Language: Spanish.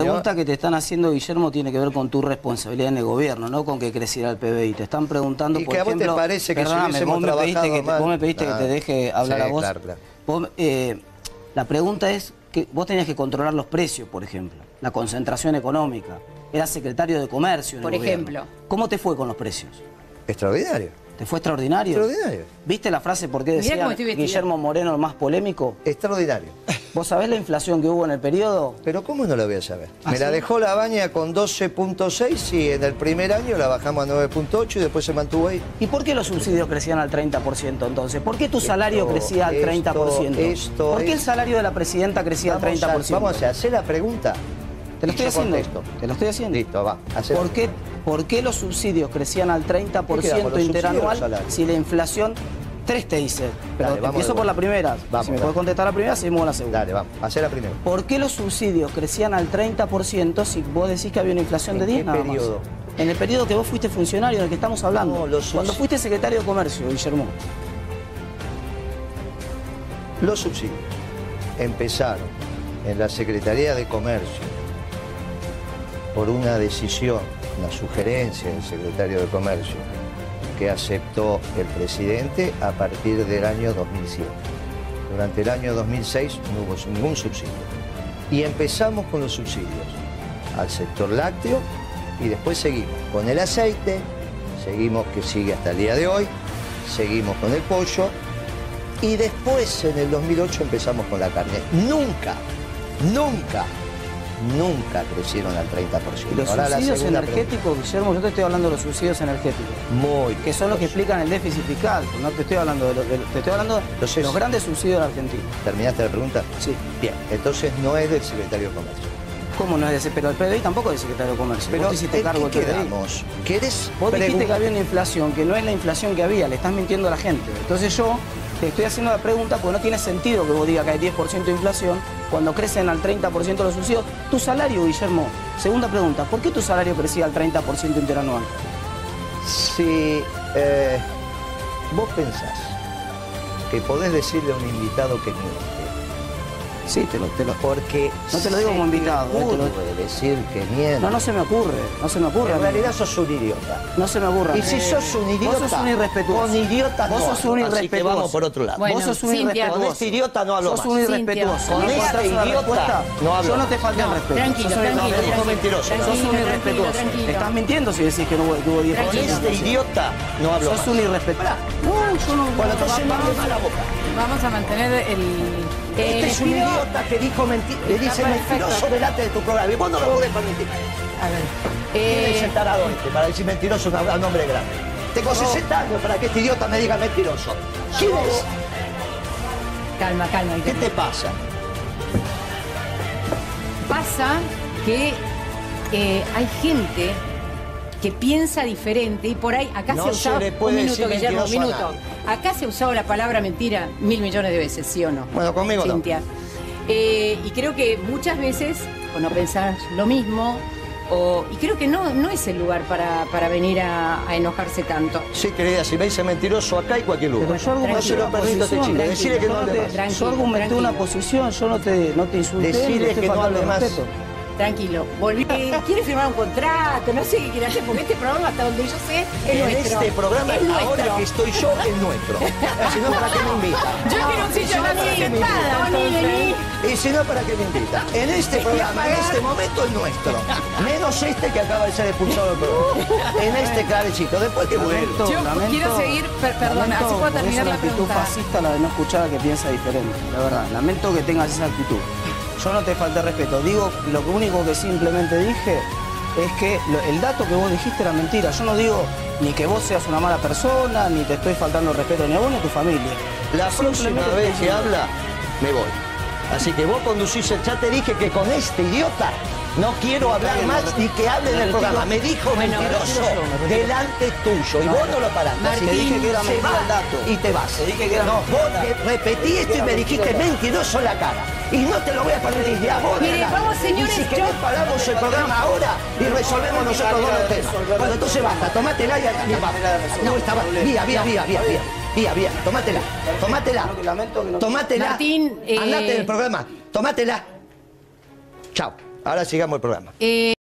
La pregunta que te están haciendo, Guillermo, tiene que ver con tu responsabilidad en el gobierno, no con que creciera el PBI. Te están preguntando, ¿Y por que a vos ejemplo, te parece que si perdóname, hubiésemos trabajado mal? vos me pediste que te deje hablar sí, a vos. Claro. Vos, la pregunta es que vos tenías que controlar los precios, por ejemplo, la concentración económica. Eras secretario de Comercio en el gobierno. Por ejemplo. ¿Cómo te fue con los precios? Extraordinario. ¿Te fue extraordinario? Extraordinario. ¿Viste la frase por qué Mirá decía cómo estoy vestida. Guillermo Moreno el más polémico? Extraordinario. ¿Vos sabés la inflación que hubo en el periodo? Pero ¿cómo no lo voy a saber? ¿Ah, Me la sí? dejó la baña con 12.6 y en el primer año la bajamos a 9.8 y después se mantuvo ahí. ¿Y por qué los subsidios crecían al 30% entonces? ¿Por qué tu salario crecía al 30%? ¿Por qué el salario de la presidenta crecía al 30%? Vamos a hacer la pregunta. Te lo estoy haciendo. Te lo estoy haciendo. Listo, va. ¿Por qué los subsidios crecían al 30% interanual si la inflación... 3 te dice, pero Dale, empiezo por la primera. Vamos, si me puedes contestar la primera, seguimos con la segunda. Dale, vamos. Hacé la primera. ¿Por qué los subsidios crecían al 30% si vos decís que había una inflación de 10 ¿En nada qué más? periodo? En el periodo que vos fuiste funcionario, del que estamos hablando. No, Cuando fuiste secretario de Comercio, Guillermo. Los subsidios empezaron en la Secretaría de Comercio por una decisión, una sugerencia del secretario de Comercio que aceptó el presidente a partir del año 2007. Durante el año 2006 no hubo ningún subsidio. Y empezamos con los subsidios al sector lácteo y después seguimos con el aceite, seguimos que sigue hasta el día de hoy, seguimos con el pollo y después en el 2008 empezamos con la carne. Nunca crecieron al 30%. ¿Y los Ahora, subsidios energéticos, pregunta. Guillermo? Yo te estoy hablando de los subsidios energéticos. Que son los que explican el déficit fiscal. No te estoy hablando de te estoy hablando de los grandes subsidios de la Argentina. ¿Terminaste la pregunta? Sí. Bien, entonces no es del secretario de Comercio. ¿Cómo no es de ese? Pero el PBI tampoco es del secretario de Comercio. Pero vos te hiciste cargo del PBI. quedamos? ¿Querés Vos dijiste que había una inflación, que no es la inflación que había, le estás mintiendo a la gente. Entonces yo te estoy haciendo la pregunta porque no tiene sentido que vos digas que hay 10% de inflación cuando crecen al 30% los subsidios. Tu salario, Guillermo, segunda pregunta, ¿por qué tu salario crecía al 30% interanual? Si vos pensás que podés decirle a un invitado que miente, sí, porque no te lo digo como invitado. Decir que miente. No se me ocurre, no se me ocurre. En realidad sos un idiota. No se me ocurre. Y si sos un idiota, vos sos un irrespetuoso. Con idiota vos sos un irrespetuoso. Así que vamos por otro lado. Bueno, vos sos un Cintia, irrespetuoso. Con este idiota no hablo Sos más. un irrespetuoso. Cintia, Con este este idiota no hablo yo no más. te falté el respeto. Tranquilo, Sos un tranquilo, irrespetuoso. Dijo mentiroso. Sos un irrespetuoso. tranquilo. Estás mintiendo si decís que no hubo 10%. Con este idiota no hablo más. Sos un irrespetuoso. No, yo no. Bueno, entonces no hable más la boca. Vamos a mantener el... Este es un pido- idiota que dijo le dice Está mentiroso perfecto. delante de tu programa. Y vos no lo podés permitir. A ver. ¿Quién es el tarado este para decir mentiroso a un hombre grande? Tengo 60 años para que este idiota me diga mentiroso. ¿Quién es? Calma. ¿Qué te pasa? Pasa que hay gente que piensa diferente y por ahí acá No se usaba... se le puede un minuto, decir Guillermo, un mentiroso a minuto. nadie. Acá se usaba la palabra mentira 1000 millones de veces, ¿sí o no? Bueno, conmigo no. Cintia. Y creo que muchas veces, o no pensar lo mismo, y creo que no es el lugar para venir a enojarse tanto. Sí, querida, si me dice mentiroso acá y cualquier lugar. Pero yo argumenté No se lo una permito a este chico. posición, Decirle que no hable más. Tranquilo, Yo argumenté una tranquilo. posición, yo no te insulté. Decirle ni te que no falté hable el más. respeto. Tranquilo. ¿Quiere firmar un contrato? No sé qué quiere hacer, porque este programa, hasta donde yo sé, es En nuestro. este programa, Es nuestro. ahora que estoy yo, es nuestro. Si no, ¿para qué me invita? Yo quiero un sitio en la sentada, Tony. Y si no, ¿para qué me invita? En este programa, en este momento, es nuestro. Menos este que acaba de ser expulsado del programa. En este cabecito. Después que vuelvo. Yo quiero seguir, perdón, así puedo terminar la Es una actitud pregunta. fascista la de no escuchar a que piensa diferente, la verdad. Lamento que tengas esa actitud. Yo no te falté respeto. Digo, lo único que simplemente dije es que el dato que vos dijiste era mentira. Yo no digo ni que vos seas una mala persona, ni te estoy faltando respeto ni a vos ni a tu familia. La próxima vez que habla, me voy. Así que vos conducís el chat, te dije que con este idiota no quiero hablar más y que hable en el programa. Me dijo mentiroso delante tuyo y vos no lo paraste. Así Te dije que era se mentira va el dato. y te vas. Te dije que era No, mentira vos el dato. te repetí esto y me dijiste mentiroso en la cara. Y no te lo voy a permitir ni a vos ni a Mire, nadie. vamos, señores, Y si querés paramos el programa ahora y resolvemos nosotros dos los temas. Bueno, entonces basta, tomátela y vamos. No, estaba... Vía, tomátela. Lamento que no... Tomátela. Martín, Andate del programa. Tomátela. Chao. Ahora sigamos el programa.